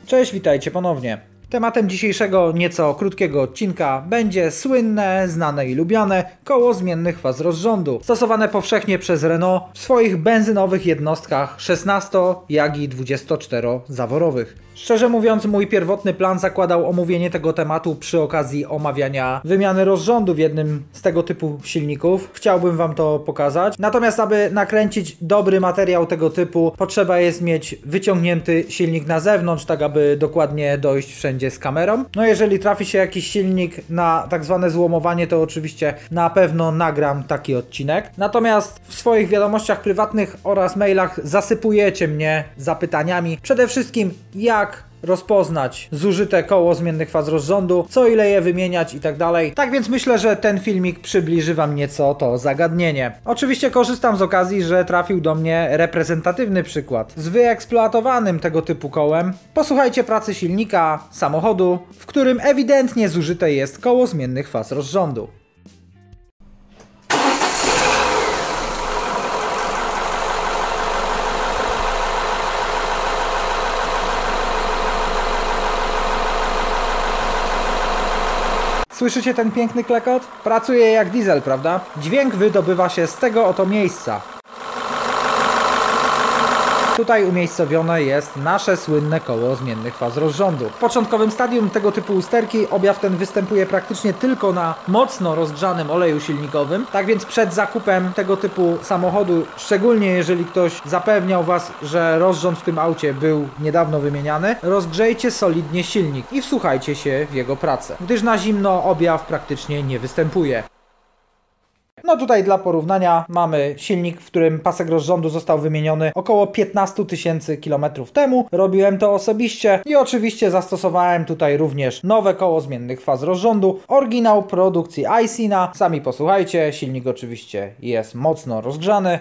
Cześć, witajcie ponownie. Tematem dzisiejszego nieco krótkiego odcinka będzie słynne, znane i lubiane koło zmiennych faz rozrządu, stosowane powszechnie przez Renault w swoich benzynowych jednostkach 16 jak i 24-zaworowych. Szczerze mówiąc, mój pierwotny plan zakładał omówienie tego tematu przy okazji omawiania wymiany rozrządu w jednym z tego typu silników. Chciałbym wam to pokazać. Natomiast aby nakręcić dobry materiał tego typu, potrzeba jest mieć wyciągnięty silnik na zewnątrz, tak aby dokładnie dojść wszędzie z kamerą. No jeżeli trafi się jakiś silnik na tak zwane złomowanie, to oczywiście na pewno nagram taki odcinek. Natomiast w swoich wiadomościach prywatnych oraz mailach zasypujecie mnie zapytaniami. Przede wszystkim jak rozpoznać zużyte koło zmiennych faz rozrządu, co ile je wymieniać i tak dalej. Tak więc myślę, że ten filmik przybliży wam nieco to zagadnienie. Oczywiście korzystam z okazji, że trafił do mnie reprezentatywny przykład z wyeksploatowanym tego typu kołem. Posłuchajcie pracy silnika samochodu, w którym ewidentnie zużyte jest koło zmiennych faz rozrządu. Słyszycie ten piękny klekot? Pracuje jak diesel, prawda? Dźwięk wydobywa się z tego oto miejsca. Tutaj umiejscowione jest nasze słynne koło zmiennych faz rozrządu. W początkowym stadium tego typu usterki objaw ten występuje praktycznie tylko na mocno rozgrzanym oleju silnikowym. Tak więc przed zakupem tego typu samochodu, szczególnie jeżeli ktoś zapewniał was, że rozrząd w tym aucie był niedawno wymieniany, rozgrzejcie solidnie silnik i wsłuchajcie się w jego pracę, gdyż na zimno objaw praktycznie nie występuje. No tutaj dla porównania mamy silnik, w którym pasek rozrządu został wymieniony około 15 000 kilometrów temu. Robiłem to osobiście i oczywiście zastosowałem tutaj również nowe koło zmiennych faz rozrządu. Oryginał produkcji Aicina. Sami posłuchajcie, silnik oczywiście jest mocno rozgrzany.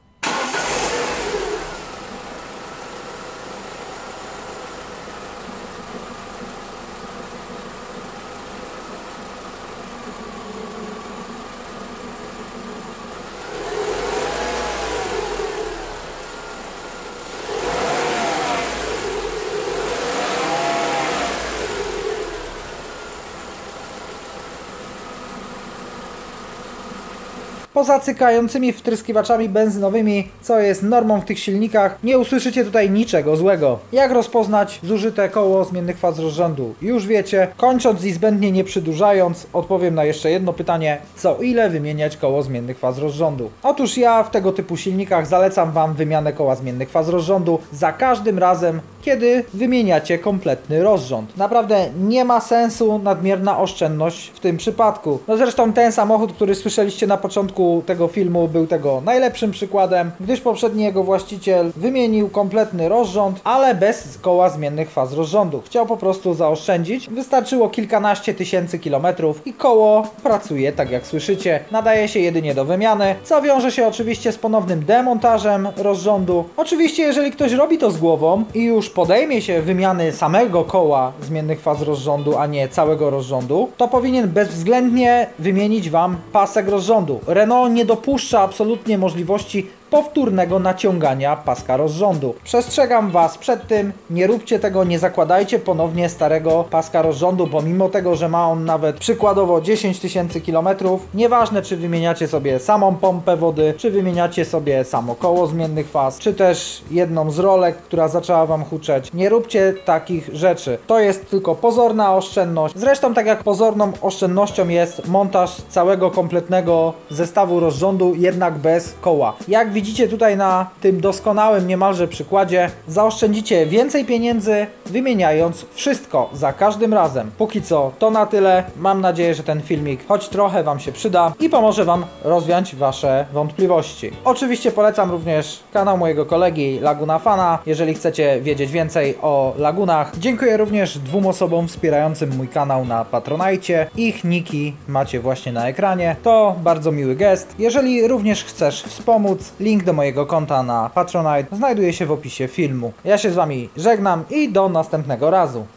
Poza cykającymi wtryskiwaczami benzynowymi, co jest normą w tych silnikach, nie usłyszycie tutaj niczego złego. Jak rozpoznać zużyte koło zmiennych faz rozrządu? Już wiecie. Kończąc i zbędnie nie przydłużając, odpowiem na jeszcze jedno pytanie. Co ile wymieniać koło zmiennych faz rozrządu? Otóż ja w tego typu silnikach zalecam wam wymianę koła zmiennych faz rozrządu za każdym razem, kiedy wymieniacie kompletny rozrząd. Naprawdę nie ma sensu nadmierna oszczędność w tym przypadku. No zresztą ten samochód, który słyszeliście na początku tego filmu, był tego najlepszym przykładem, gdyż poprzedni jego właściciel wymienił kompletny rozrząd, ale bez koła zmiennych faz rozrządu. Chciał po prostu zaoszczędzić. Wystarczyło kilkanaście tysięcy kilometrów i koło pracuje tak jak słyszycie. Nadaje się jedynie do wymiany, co wiąże się oczywiście z ponownym demontażem rozrządu. Oczywiście jeżeli ktoś robi to z głową i już podejmie się wymiany samego koła zmiennych faz rozrządu, a nie całego rozrządu, to powinien bezwzględnie wymienić wam pasek rozrządu. Renault nie dopuszcza absolutnie możliwości powtórnego naciągania paska rozrządu. Przestrzegam was przed tym, nie róbcie tego, nie zakładajcie ponownie starego paska rozrządu, pomimo tego, że ma on nawet przykładowo 10 000 kilometrów. Nieważne, czy wymieniacie sobie samą pompę wody, czy wymieniacie sobie samo koło zmiennych faz, czy też jedną z rolek, która zaczęła wam huczeć. Nie róbcie takich rzeczy. To jest tylko pozorna oszczędność. Zresztą tak jak pozorną oszczędnością jest montaż całego kompletnego zestawu rozrządu, jednak bez koła. Jak widzicie tutaj na tym doskonałym niemalże przykładzie, zaoszczędzicie więcej pieniędzy wymieniając wszystko za każdym razem. Póki co to na tyle. Mam nadzieję, że ten filmik choć trochę wam się przyda i pomoże wam rozwiać wasze wątpliwości. Oczywiście polecam również kanał mojego kolegi Laguna Fana, jeżeli chcecie wiedzieć więcej o lagunach. Dziękuję również 2 osobom wspierającym mój kanał na Patronite. Ich niki macie właśnie na ekranie. To bardzo miły gest. Jeżeli również chcesz wspomóc, link do mojego konta na Patronite znajduje się w opisie filmu. Ja się z wami żegnam i do następnego razu.